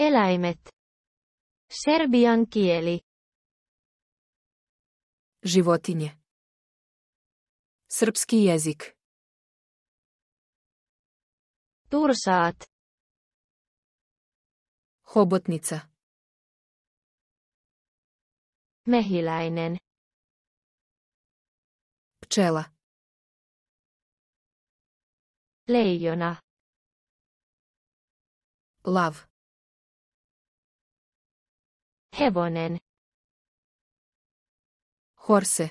Eläimet. Serbian kieli. Životinje. Srpski jezik. Tursaat. Hobotnica. Mehiläinen. Pčela. Leijona. Lav. Hevonen. Horse.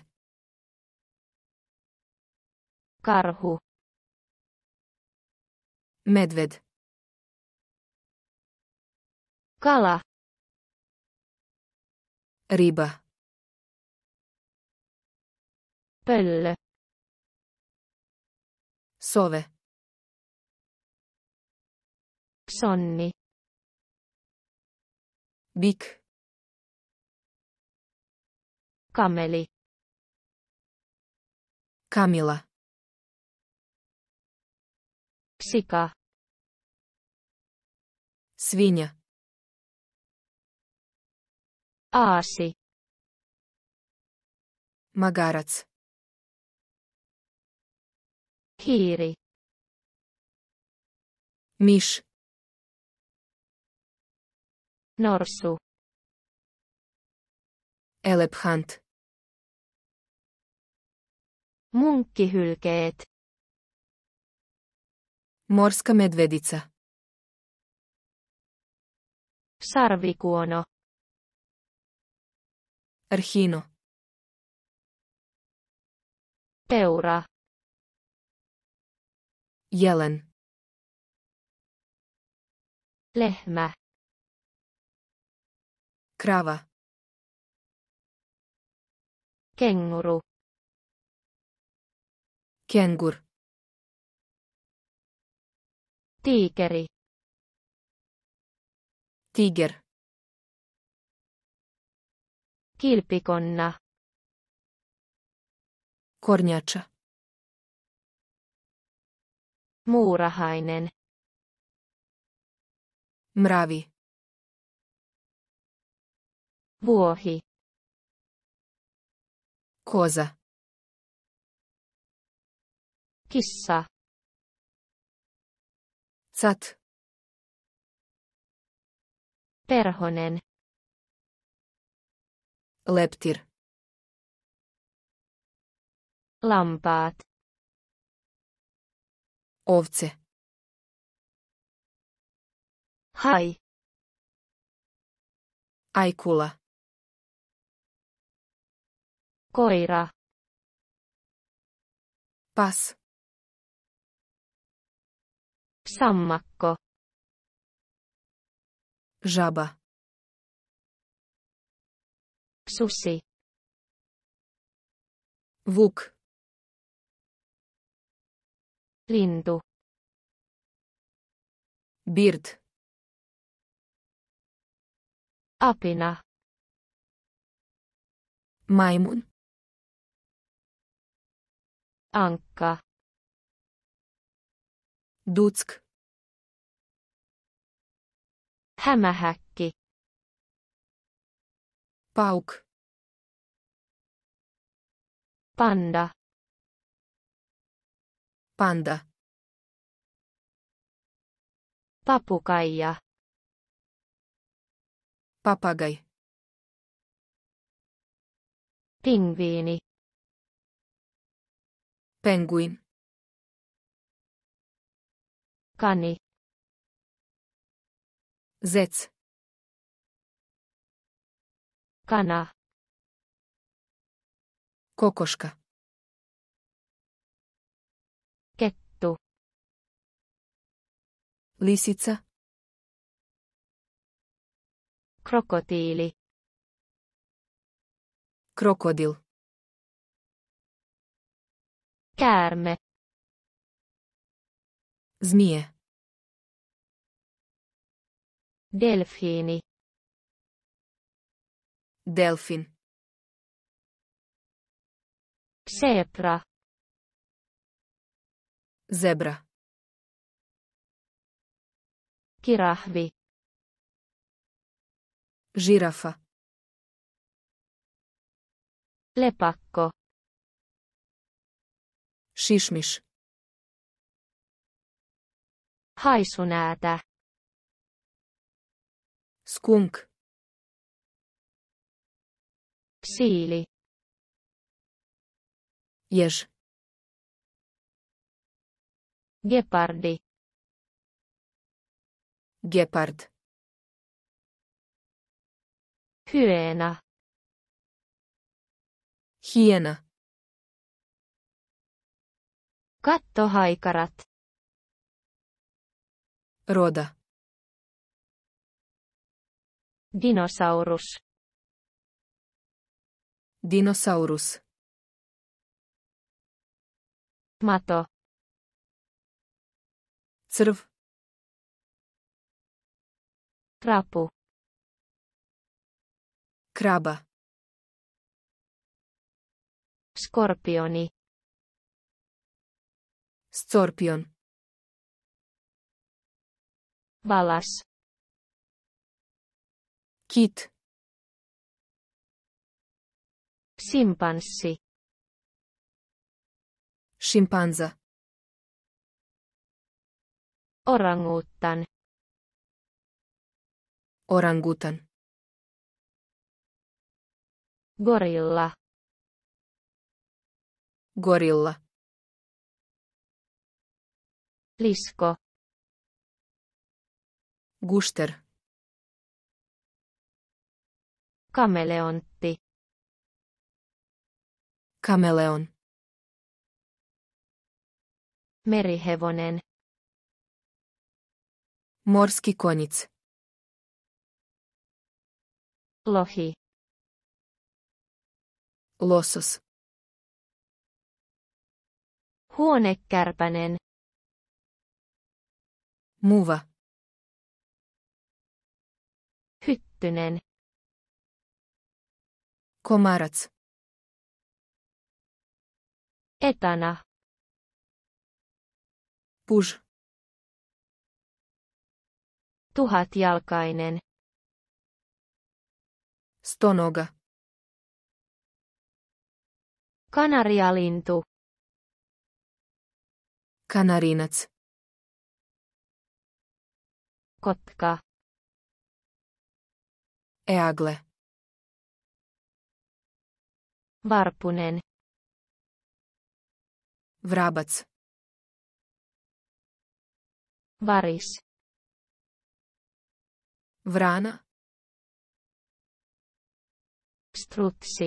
Karhu. Medved. Kala. Riba. Pöllö. Sove. Sonni. Bik. Kameli. Kamila. Sika. Svinja. Aasi. Magarac. Hiiri. Miš. Norsu. Elephant. Munkkihylkeet. Morska medvedica. Sarvikuono. Arhino. Peura. Jelen. Lehmä. Krava. Kenguru. Kengur. Tiikeri. Tiger. Kilpikonna. Kornjača. Muurahainen. Mravi. Vuohi. Koza. Kissa. Cat. Perhonen. Leptir. Lampaat. Ovce. Hai. Ajkula. Koira. Pas. Sammakko. Žaba. Susi. Vuk. Lintu. Bird. Apina. Majmun. Ankka. Duck. Hämähäkki. Pauk. Panda. Panda. Papukaija. Papagai. Pingviini. Penguin. Kani. Zec. Kana. Kokoška. Kettu. Lisica. Krokotiili. Krokodil. Käärme. Zmije. Delfiini. Delfin. Zebra. Zebra. Kirahvi. Žirafa. Lepakko. Šišmiš. Haisunäätä. Skunk. Siili. Jež. Gepardi. Gepard. Hyena. Hijena. Kattohaikarat. Roda. Dinosaurus. Dinosaurus. Mato. Crv. Rapu. Kraba. Skorpioni. Scorpion. Valas. Kit. Simpanssi. Šimpanza. Orangutan. Orangutan. Gorilla. Gorilla. Lisko. Gušter. Kameleontti. Kameleon. Merihevonen. Morski konjic. Lohi. Losos. Huonekärpänen. Muva. Hyttynen. Komarac. Etana. Puž. Tuhatjalkainen. Stonoga. Kanarialintu. Kanarinac. Kotka. Eagle. Varpunen. Vrabac. Varis. Vrana. Strutsi.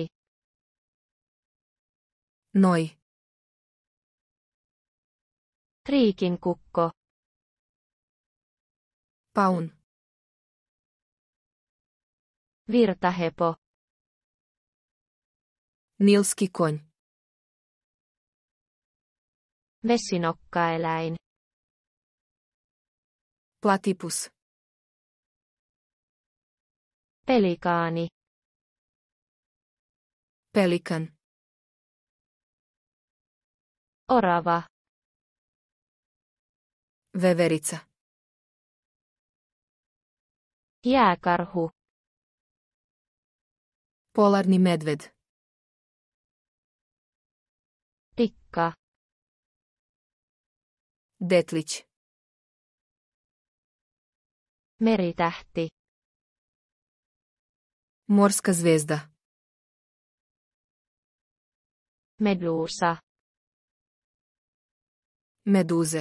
Noj. Riikinkukko. Paun. Virtahepo. Nilski konj. Vesinokkaeläin. Platypus. Pelikaani. Pelikan. Orava. Veverica. Jääkarhu. Polarni medved. Tikka. Detlić. Meritähti. Morska zvezda. Medusa. Meduze.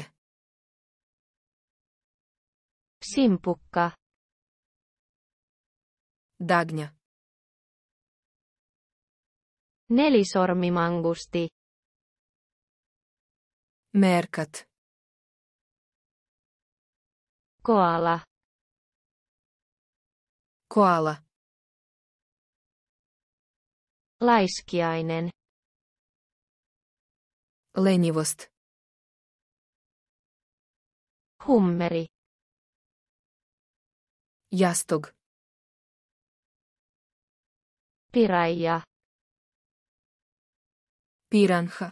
Simpukka. Dagnja. Nelisormimangusti. Merkat. Koala. Koala. Laiskiainen. Lenjivost. Hummeri. Jastog. Piraija. Piranha.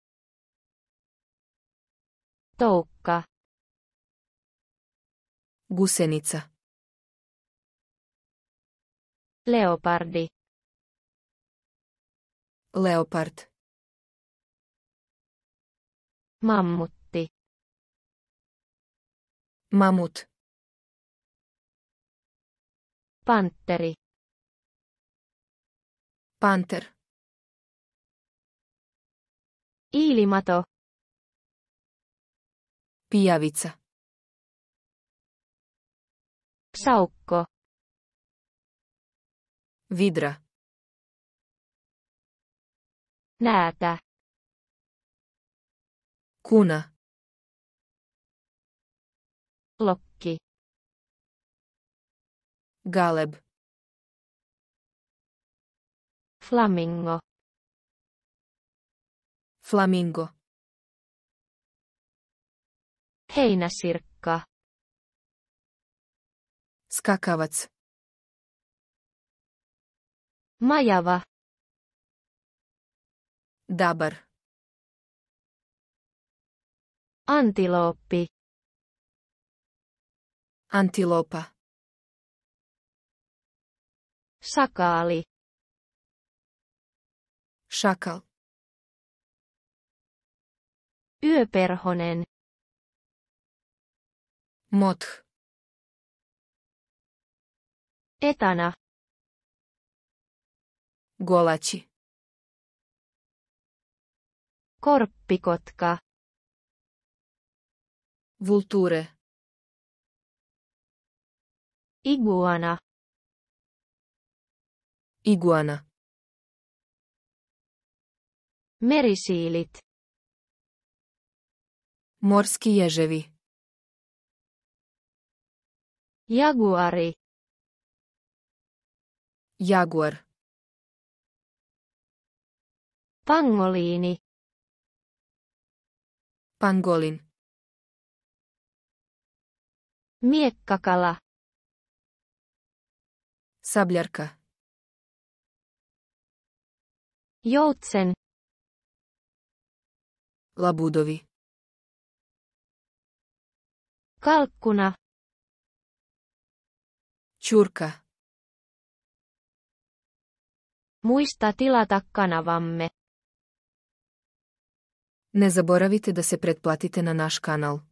Toukka. Gusenica. Leopardi. Leopard. Mammutti. Mamut. Pantteri. Panter. Iilimato. Pijavica. Saukko. Vidra. Näätä. Kuna. Lokki. Galeb. Flamingo. Flamingo. Heinäsirkka. Skakavac. Majava. Dabar. Antilooppi. Antilopa. Sakaali. Šakal. Yöperhonen. Moth. Etana. Golači. Korppikotka. Vulture. Iguana. Iguana. Merisiilit. Morski ježevi. Jaguari. Jaguar. Pangoliini. Pangolin. Miekkakala. Sabljarka. Joutsen. Labudovi. Kalkkuna. Ćurka. Muista tilata kanavamme. Ne zaboravite da se pretplatite na naš kanal.